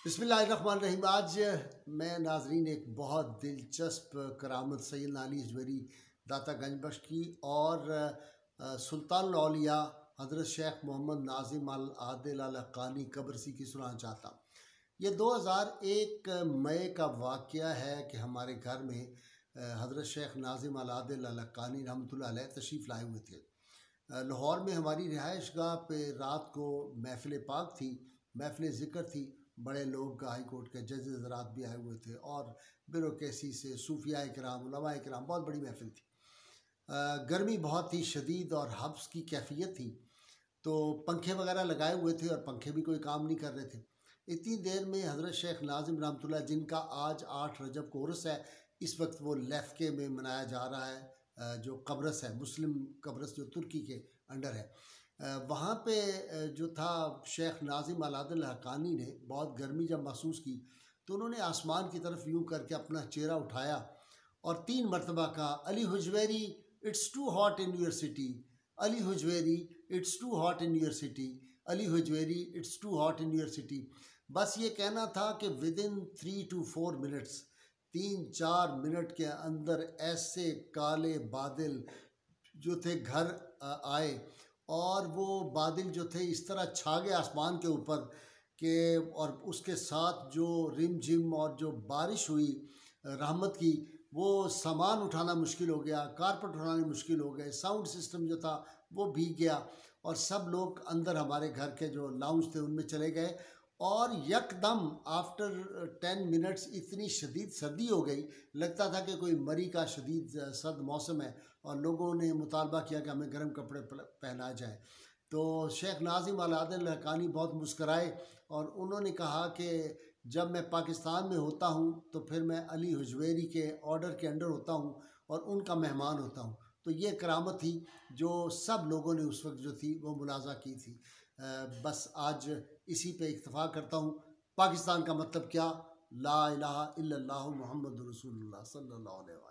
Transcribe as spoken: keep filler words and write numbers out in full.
बिस्मिल्लाहिर्रहमानिर्रहीम। आज मैं नाजरीन एक बहुत दिलचस्प करामत सैयदना अली हजवेरी दाता गंजबख्श की और सुल्तानुल औलिया हज़रत शेख मोहम्मद नाजिम अल आदिल अल हक्कानी कब्रसी की सुनाना चाहता हूँ। ये दो हज़ार एक मई का वाक़या है कि हमारे घर में हज़रत शेख नाजिम अल आदिल अल हक्कानी रहमतुल्लाह अलैह तशरीफ़ लाए हुए थे। लाहौर में हमारी रिहाइश गाह पे रात को महफ़िल पाक थी, महफ़िल ज़िक्र थी। बड़े लोग हाई कोर्ट के जज हज़रात भी आए हुए थे और ब्यूरोक्रेसी से सूफिया इकराम, उलमा इकराम, बहुत बड़ी महफ़िल थी। गर्मी बहुत ही शदीद और हब्स की कैफियत थी, तो पंखे वगैरह लगाए हुए थे और पंखे भी कोई काम नहीं कर रहे थे। इतनी देर में हज़रत शेख नाजिम रहमतुल्लाह, जिनका आज आठ रजब को उर्स है, इस वक्त वो लेफ़के में मनाया जा रहा है, जो कब्रस है, मुस्लिम कब्रस जो तुर्की के अंडर है, वहाँ पे जो था शेख नाजिम अल आदिल हक्कानी ने बहुत गर्मी जब महसूस की तो उन्होंने आसमान की तरफ यूँ करके अपना चेहरा उठाया और तीन मरतबा कहा, Ali Hujwiri it's too hot in your city, Ali Hujwiri it's too hot in your city, Ali Hujwiri it's too hot in your city. बस ये कहना था कि within three to four minutes, तीन चार मिनट के अंदर ऐसे काले बादल जो थे घर आए और वो बादल जो थे इस तरह छा गए आसमान के ऊपर कि, और उसके साथ जो रिम झिम और जो बारिश हुई रहमत की, वो सामान उठाना मुश्किल हो गया, कारपेट उठाना मुश्किल हो गए, साउंड सिस्टम जो था वो भीग गया और सब लोग अंदर हमारे घर के जो लाउंज थे उनमें चले गए और यकदम आफ्टर टेन मिनट्स इतनी शदीद सर्दी हो गई, लगता था कि कोई मरी का शदीद सर्द मौसम है और लोगों ने मुतालबा किया कि हमें गर्म कपड़े पहनाए जाएँ। तो शेख नाजिम अल आदिल हक्कानी बहुत मुस्कराए और उन्होंने कहा कि जब मैं पाकिस्तान में होता हूँ तो फिर मैं अली हुजवेरी के ऑर्डर के अंडर होता हूँ और उनका मेहमान होता हूँ। तो ये करामत थी जो सब लोगों ने उस वक्त जो थी वो मुलाजा की थी। बस आज इसी पे इक्तफ़ा करता हूँ। पाकिस्तान का मतलब क्या? ला इलाहा इल्लल्लाहु मुहम्मदुर रसूलुल्लाह सल्लल्लाहु अलैहि वसल्लम।